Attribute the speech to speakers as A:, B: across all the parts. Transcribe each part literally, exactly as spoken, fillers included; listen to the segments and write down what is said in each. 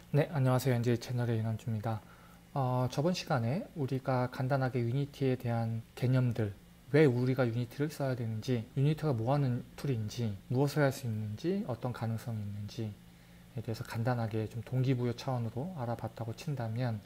A: 네, 안녕하세요. 엔제이 채널의 이남주입니다. 어, 저번 시간에 우리가 간단하게 유니티에 대한 개념들, 왜 우리가 유니티를 써야 되는지, 유니티가 뭐 하는 툴인지, 무엇을 할 수 있는지, 어떤 가능성이 있는지에 대해서 간단하게 좀 동기부여 차원으로 알아봤다고 친다면,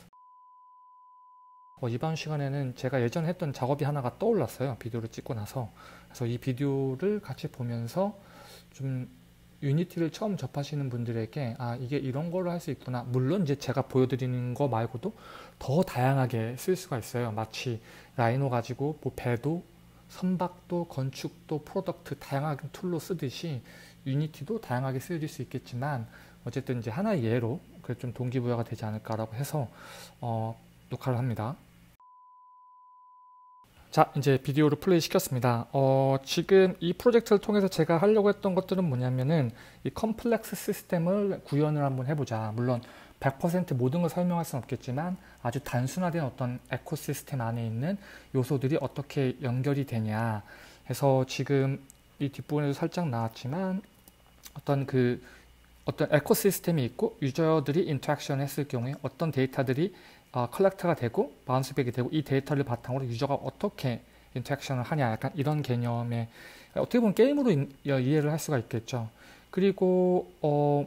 A: 어, 이번 시간에는 제가 예전에 했던 작업이 하나가 떠올랐어요. 비디오를 찍고 나서. 그래서 이 비디오를 같이 보면서 좀 유니티를 처음 접하시는 분들에게 아 이게 이런 걸로 할 수 있구나. 물론 이제 제가 보여드리는 거 말고도 더 다양하게 쓸 수가 있어요. 마치 라이노 가지고 뭐 배도, 선박도, 건축도, 프로덕트 다양한 툴로 쓰듯이 유니티도 다양하게 쓰여질 수 있겠지만 어쨌든 이제 하나의 예로 그 좀 동기부여가 되지 않을까라고 해서 어, 녹화를 합니다. 자, 이제 비디오를 플레이 시켰습니다. 어, 지금 이 프로젝트를 통해서 제가 하려고 했던 것들은 뭐냐면은 이 컴플렉스 시스템을 구현을 한번 해보자. 물론 백 퍼센트 모든 걸 설명할 수는 없겠지만 아주 단순화된 어떤 에코시스템 안에 있는 요소들이 어떻게 연결이 되냐 해서 지금 이 뒷부분에도 살짝 나왔지만 어떤 그 어떤 에코시스템이 있고 유저들이 인터랙션 했을 경우에 어떤 데이터들이 어, 컬렉터가 되고 바운스백이 되고 이 데이터를 바탕으로 유저가 어떻게 인터랙션을 하냐 약간 이런 개념의 어떻게 보면 게임으로 인, 이해를 할 수가 있겠죠. 그리고 어,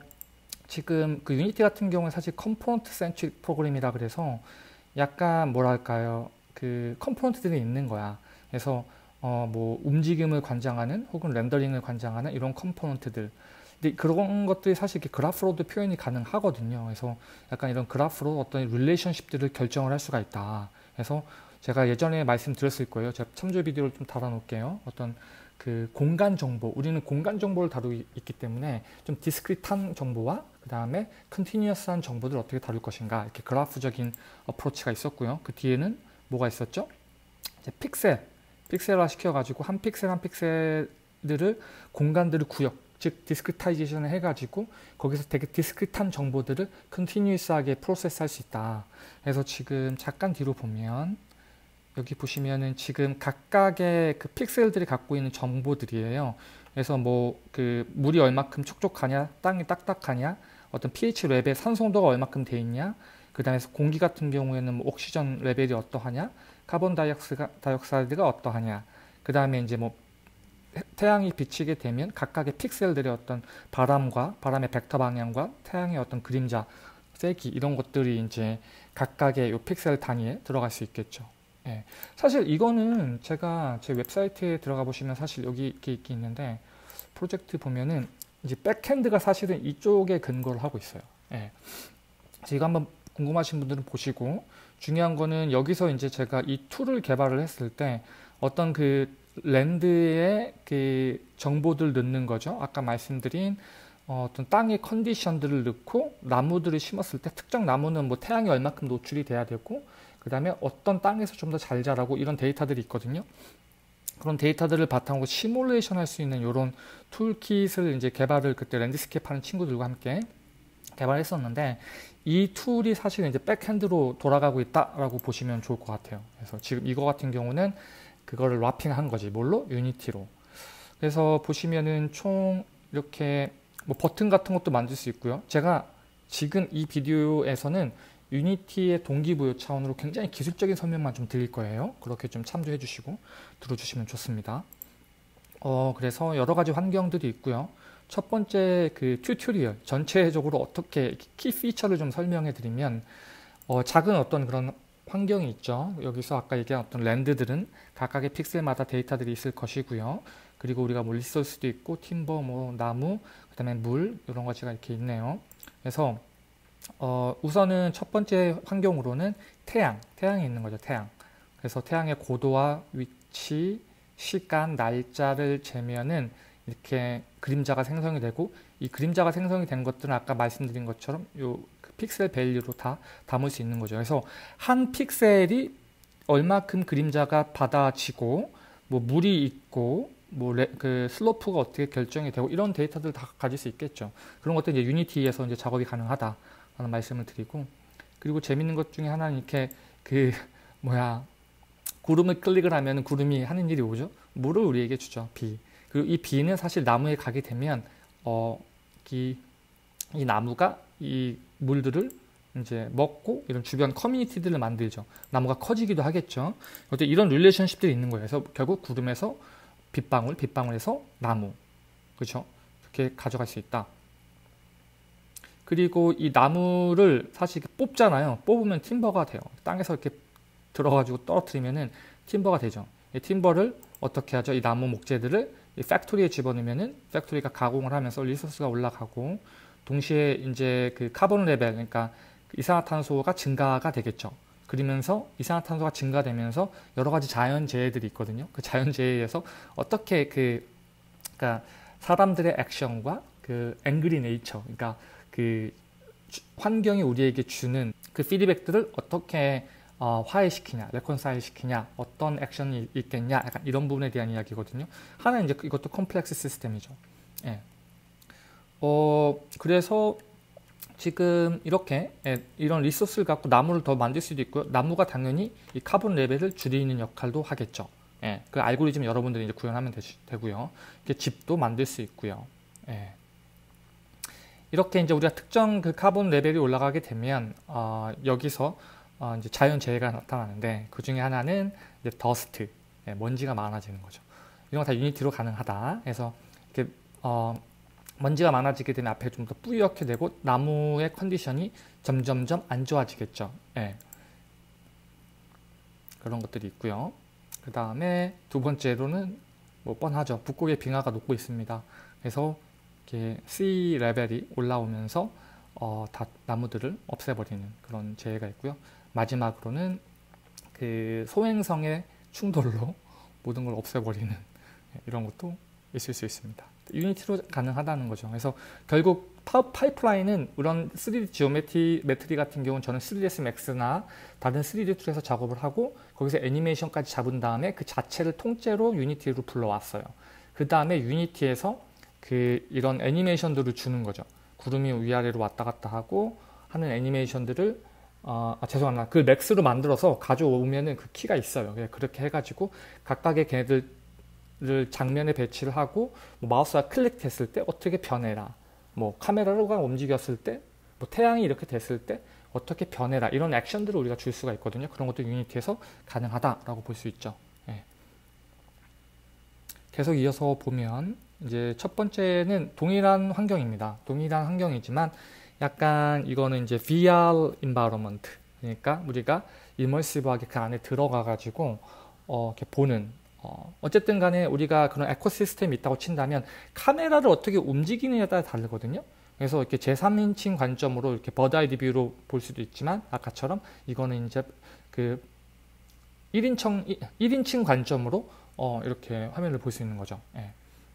A: 지금 그 유니티 같은 경우는 사실 컴포넌트 센트릭 프로그램이라 그래서 약간 뭐랄까요 그 컴포넌트들이 있는 거야. 그래서 어, 뭐 움직임을 관장하는 혹은 렌더링을 관장하는 이런 컴포넌트들 근데 그런 것들이 사실 이렇게 그래프로도 표현이 가능하거든요. 그래서 약간 이런 그래프로 어떤 릴레이션십들을 결정을 할 수가 있다. 그래서 제가 예전에 말씀드렸을 거예요. 제가 참조 비디오를 좀 달아놓을게요. 어떤 그 공간 정보, 우리는 공간 정보를 다루고 있기 때문에 좀 디스크리트한 정보와 그 다음에 컨티뉴어스한 정보들을 어떻게 다룰 것인가 이렇게 그래프적인 어프로치가 있었고요. 그 뒤에는 뭐가 있었죠? 이제 픽셀, 픽셀화 시켜가지고 한 픽셀 한 픽셀들을 공간들을 구역 즉 디스크리타이제이션을 해가지고 거기서 되게 디스크리트한 정보들을 컨티뉴어스하게 프로세스할 수 있다. 그래서 지금 잠깐 뒤로 보면 여기 보시면은 지금 각각의 그 픽셀들이 갖고 있는 정보들이에요. 그래서 뭐 그 물이 얼마큼 촉촉하냐, 땅이 딱딱하냐, 어떤 pH 레벨 산소도가 얼마큼 돼 있냐, 그 다음에 공기 같은 경우에는 뭐 옥시전 레벨이 어떠하냐, 카본 다이옥사이드가 어떠하냐, 그 다음에 이제 뭐 태양이 비치게 되면 각각의 픽셀들의 어떤 바람과 바람의 벡터 방향과 태양의 어떤 그림자, 세기 이런 것들이 이제 각각의 요 픽셀 단위에 들어갈 수 있겠죠. 예. 사실 이거는 제가 제 웹사이트에 들어가 보시면 사실 여기 이렇게 있긴 있는데 프로젝트 보면은 이제 백핸드가 사실은 이쪽에 근거를 하고 있어요. 예. 그래서 이거 한번 궁금하신 분들은 보시고 중요한 거는 여기서 이제 제가 이 툴을 개발을 했을 때 어떤 그 랜드에 그 정보들 넣는 거죠. 아까 말씀드린 어, 어떤 땅의 컨디션들을 넣고 나무들을 심었을 때 특정 나무는 뭐 태양이 얼마큼 노출이 돼야 되고 그 다음에 어떤 땅에서 좀 더 잘 자라고 이런 데이터들이 있거든요. 그런 데이터들을 바탕으로 시뮬레이션 할 수 있는 이런 툴킷을 이제 개발을 그때 랜드스케이프 하는 친구들과 함께 개발했었는데 이 툴이 사실은 이제 백핸드로 돌아가고 있다라고 보시면 좋을 것 같아요. 그래서 지금 이거 같은 경우는 그거를 랍핑한 거지. 뭘로? 유니티로. 그래서 보시면은 총 이렇게 뭐 버튼 같은 것도 만들 수 있고요. 제가 지금 이 비디오에서는 유니티의 동기부여 차원으로 굉장히 기술적인 설명만 좀 드릴 거예요. 그렇게 좀 참조해 주시고 들어주시면 좋습니다. 어, 그래서 여러 가지 환경들이 있고요. 첫 번째 그 튜토리얼 전체적으로 어떻게 키 피처를 좀 설명해 드리면 어, 작은 어떤 그런 환경이 있죠. 여기서 아까 얘기한 어떤 랜드들은 각각의 픽셀마다 데이터들이 있을 것이고요. 그리고 우리가 뭐 리소스도 있고 팀버, 뭐 나무, 그다음에 물 이런 것이 이렇게 있네요. 그래서 어, 우선은 첫 번째 환경으로는 태양, 태양이 있는 거죠. 태양. 그래서 태양의 고도와 위치, 시간, 날짜를 재면은 이렇게 그림자가 생성이 되고 이 그림자가 생성이 된 것들은 아까 말씀드린 것처럼 요 픽셀 밸류로 다 담을 수 있는 거죠. 그래서 한 픽셀이 얼마큼 그림자가 받아지고 뭐 물이 있고 뭐 그 슬로프가 어떻게 결정이 되고 이런 데이터들 다 가질 수 있겠죠. 그런 것들 이제 유니티에서 이제 작업이 가능하다라는 말씀을 드리고 그리고 재밌는 것 중에 하나는 이렇게 그 뭐야 구름을 클릭을 하면 구름이 하는 일이 뭐죠? 물을 우리에게 주죠. 비. 그리고 이 비는 사실 나무에 가게 되면 어, 이, 이 나무가 이 물들을 이제 먹고 이런 주변 커뮤니티들을 만들죠. 나무가 커지기도 하겠죠. 어때 이런 릴레이션십들이 있는 거예요. 그래서 결국 구름에서 빗방울, 빗방울에서 나무, 그렇죠? 이렇게 가져갈 수 있다. 그리고 이 나무를 사실 뽑잖아요. 뽑으면 팀버가 돼요. 땅에서 이렇게 들어가지고 떨어뜨리면은 팀버가 되죠. 이 팀버를 어떻게 하죠? 이 나무 목재들을 이 팩토리에 집어넣으면은 팩토리가 가공을 하면서 리소스가 올라가고 동시에 이제 그 카본 레벨, 그러니까 이산화탄소가 증가가 되겠죠. 그러면서 이산화탄소가 증가되면서 여러 가지 자연재해들이 있거든요. 그 자연재해에서 어떻게 그, 그러니까 사람들의 액션과 그 앵그리 네이처, 그러니까 그 환경이 우리에게 주는 그 피드백들을 어떻게 어, 화해시키냐, 레콘사일 시키냐, 어떤 액션이 있겠냐, 약간 이런 부분에 대한 이야기거든요. 하나 이제 이것도 컴플렉스 시스템이죠. 예. 어, 그래서 지금 이렇게 예, 이런 리소스를 갖고 나무를 더 만들 수도 있고요. 나무가 당연히 이 카본 레벨을 줄이는 역할도 하겠죠. 예, 그 알고리즘 여러분들이 이제 구현하면 되, 되고요. 이렇게 집도 만들 수 있고요. 예. 이렇게 이제 우리가 특정 그 카본 레벨이 올라가게 되면 어, 여기서 어, 이제 자연 재해가 나타나는데 그 중에 하나는 이제 더스트, 예, 먼지가 많아지는 거죠. 이런 거 다 유니티로 가능하다. 그래서 이렇게 어, 먼지가 많아지게 되면 앞에 좀 더 뿌옇게 되고 나무의 컨디션이 점점점 안 좋아지겠죠. 예. 그런 것들이 있고요. 그 다음에 두 번째로는 뭐 뻔하죠. 북극의 빙하가 녹고 있습니다. 그래서 이렇게 씨 레벨이 올라오면서 어, 다 나무들을 없애버리는 그런 재해가 있고요. 마지막으로는 그 소행성의 충돌로 모든 걸 없애버리는 이런 것도 있을 수 있습니다. 유니티로 가능하다는 거죠. 그래서 결국 파이프라인은 이런 쓰리디 지오메트리 메트리 같은 경우는 저는 쓰리디에스 맥스나 다른 쓰리디 툴에서 작업을 하고 거기서 애니메이션까지 잡은 다음에 그 자체를 통째로 유니티로 불러왔어요. 그 다음에 유니티에서 그 이런 애니메이션들을 주는 거죠. 구름이 위아래로 왔다 갔다 하고 하는 애니메이션들을 어, 아, 죄송합니다. 그 맥스로 만들어서 가져오면은 그 키가 있어요. 그렇게 해가지고 각각의 걔네들을 장면에 배치를 하고 뭐 마우스가 클릭했을 때 어떻게 변해라. 뭐 카메라가 움직였을 때, 뭐 태양이 이렇게 됐을 때 어떻게 변해라. 이런 액션들을 우리가 줄 수가 있거든요. 그런 것도 유니티에서 가능하다라고 볼 수 있죠. 예. 계속 이어서 보면 이제 첫 번째는 동일한 환경입니다. 동일한 환경이지만 약간 이거는 이제 브이알 environment, 그러니까 우리가 이머시브하게 그 안에 들어가 가지고 어, 이렇게 보는 어, 어쨌든 간에 우리가 그런 에코시스템이 있다고 친다면 카메라를 어떻게 움직이느냐에 따라 다르거든요. 그래서 이렇게 제삼인칭 관점으로 이렇게 버드아이 뷰로 볼 수도 있지만 아까처럼 이거는 이제 그 일인称, 일인칭 관점으로 어, 이렇게 화면을 볼 수 있는 거죠. 예.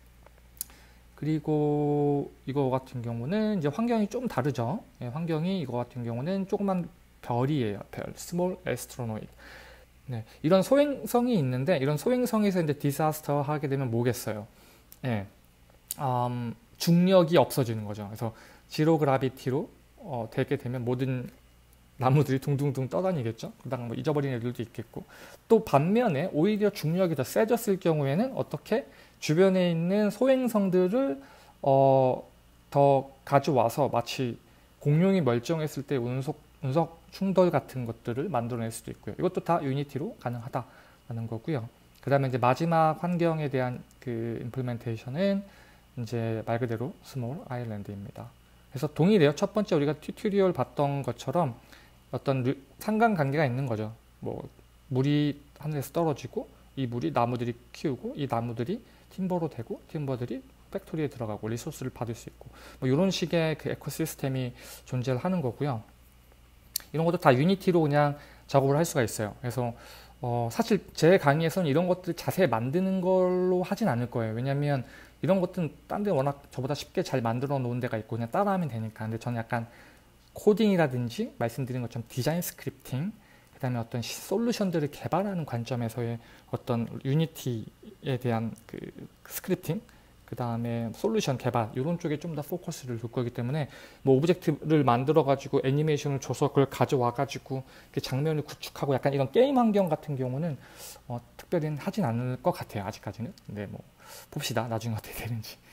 A: 그리고 이거 같은 경우는 이제 환경이 좀 다르죠. 예, 환경이 이거 같은 경우는 조그만 별이에요. 별, small asteroid. 네, 이런 소행성이 있는데 이런 소행성에서 이제 디사스터 하게 되면 뭐겠어요? 예, 음, 중력이 없어지는 거죠. 그래서 지로 그라비티로 어, 되게 되면 모든 나무들이 둥둥둥 떠다니겠죠. 그다음 뭐 잊어버린 애들도 있겠고 또 반면에 오히려 중력이 더 세졌을 경우에는 어떻게 주변에 있는 소행성들을 어, 더 가져와서 마치 공룡이 멀쩡했을 때 운석, 운석 충돌 같은 것들을 만들어낼 수도 있고요. 이것도 다 유니티로 가능하다라는 거고요. 그 다음에 이제 마지막 환경에 대한 그 임플멘테이션은 이제 말 그대로 스몰 아일랜드입니다. 그래서 동일해요. 첫 번째 우리가 튜토리얼 봤던 것처럼 어떤 상관관계가 있는 거죠. 뭐 물이 하늘에서 떨어지고 이 물이 나무들이 키우고 이 나무들이 팀버로 되고 팀버들이 팩토리에 들어가고 리소스를 받을 수 있고 뭐 이런 식의 그 에코시스템이 존재를 하는 거고요. 이런 것도 다 유니티로 그냥 작업을 할 수가 있어요. 그래서 어 사실 제 강의에서는 이런 것들 자세히 만드는 걸로 하진 않을 거예요. 왜냐하면 이런 것들은 딴 데 워낙 저보다 쉽게 잘 만들어 놓은 데가 있고 그냥 따라하면 되니까. 근데 저는 약간 코딩이라든지 말씀드린 것처럼 디자인 스크립팅, 그 다음에 어떤 솔루션들을 개발하는 관점에서의 어떤 유니티에 대한 그 스크립팅, 그 다음에 솔루션 개발 이런 쪽에 좀 더 포커스를 둘 거기 때문에 뭐 오브젝트를 만들어 가지고 애니메이션을 줘서 그걸 가져와 가지고 장면을 구축하고 약간 이런 게임 환경 같은 경우는 어, 특별히 하진 않을 것 같아요. 아직까지는. 근데 뭐 봅시다. 나중에 어떻게 되는지.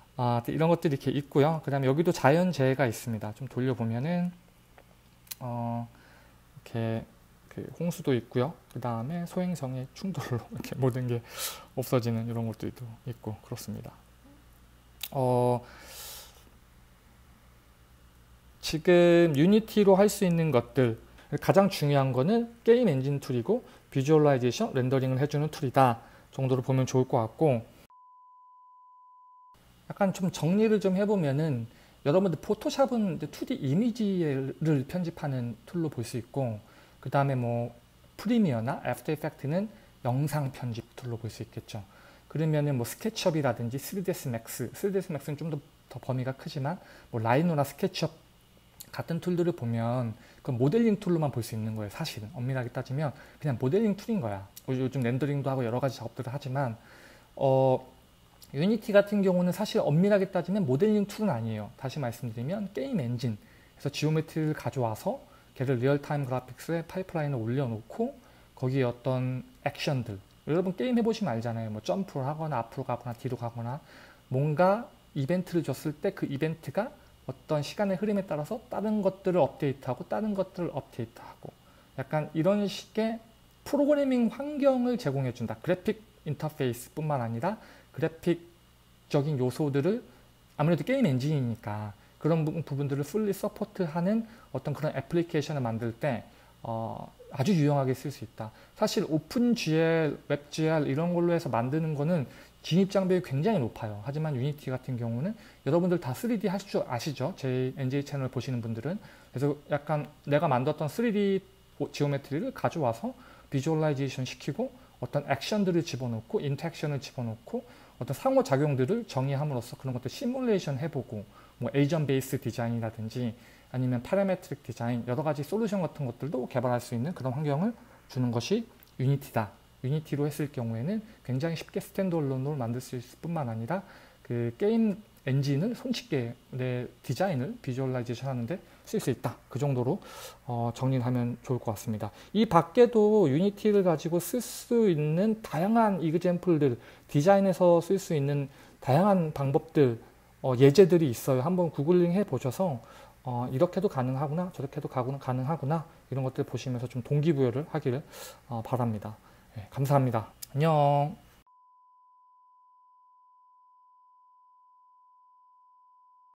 A: 아, 이런 것들이 이렇게 있고요. 그 다음에 여기도 자연재해가 있습니다. 좀 돌려보면은 어, 이렇게 그 홍수도 있고요. 그 다음에 소행성의 충돌로 이렇게 모든 게 없어지는 이런 것들도 있고 그렇습니다. 어, 지금 유니티로 할 수 있는 것들 가장 중요한 거는 게임 엔진 툴이고 비주얼라이제이션, 렌더링을 해주는 툴이다 정도로 보면 좋을 것 같고, 약간 좀 정리를 좀 해보면은 여러분들 포토샵은 투디 이미지를 편집하는 툴로 볼 수 있고, 그 다음에 뭐 프리미어나 애프터 이펙트는 영상 편집 툴로 볼 수 있겠죠. 그러면은 뭐 스케치업이라든지 쓰리디에스 맥스, 쓰리디에스 맥스는 좀 더 더 범위가 크지만 뭐 라이노나 스케치업 같은 툴들을 보면 그 모델링 툴로만 볼 수 있는 거예요. 사실은 엄밀하게 따지면 그냥 모델링 툴인 거야. 요즘 렌더링도 하고 여러 가지 작업들을 하지만 어, 유니티 같은 경우는 사실 엄밀하게 따지면 모델링 툴은 아니에요. 다시 말씀드리면 게임 엔진, 그래서 지오메트리를 가져와서 걔를 리얼타임 그래픽스에 파이프라인을 올려놓고 거기에 어떤 액션들, 여러분 게임 해보시면 알잖아요. 뭐 점프를 하거나 앞으로 가거나 뒤로 가거나 뭔가 이벤트를 줬을 때 그 이벤트가 어떤 시간의 흐름에 따라서 다른 것들을 업데이트하고 다른 것들을 업데이트하고 약간 이런 식의 프로그래밍 환경을 제공해준다. 그래픽 인터페이스 뿐만 아니라 그래픽적인 요소들을, 아무래도 게임 엔진이니까 그런 부분들을 풀리 서포트하는 어떤 그런 애플리케이션을 만들 때 어, 아주 유용하게 쓸 수 있다. 사실 오픈지엘, 웹지엘 이런 걸로 해서 만드는 거는 진입 장벽이 굉장히 높아요. 하지만 유니티 같은 경우는 여러분들 다 쓰리디 할 줄 아시죠? 제 엔제이 채널 보시는 분들은. 그래서 약간 내가 만들었던 쓰리디 지오메트리를 가져와서 비주얼라이제이션 시키고 어떤 액션들을 집어넣고 인터랙션을 집어넣고 어떤 상호작용들을 정의함으로써 그런 것들 시뮬레이션 해보고 뭐 에이전 베이스 디자인이라든지 아니면 파라메트릭 디자인, 여러 가지 솔루션 같은 것들도 개발할 수 있는 그런 환경을 주는 것이 유니티다. 유니티로 했을 경우에는 굉장히 쉽게 스탠드얼론으로 만들 수 있을 뿐만 아니라 그 게임 엔진을 손쉽게 내 디자인을 비주얼라이제이션 하는데 쓸 수 있다. 그 정도로 어, 정리를 하면 좋을 것 같습니다. 이 밖에도 유니티를 가지고 쓸 수 있는 다양한 이그젬플들, 디자인에서 쓸 수 있는 다양한 방법들, 어, 예제들이 있어요. 한번 구글링 해 보셔서 어, 이렇게도 가능하구나, 저렇게도 가능하구나 이런 것들 보시면서 좀 동기부여를 하기를 어, 바랍니다. 네, 감사합니다. 안녕.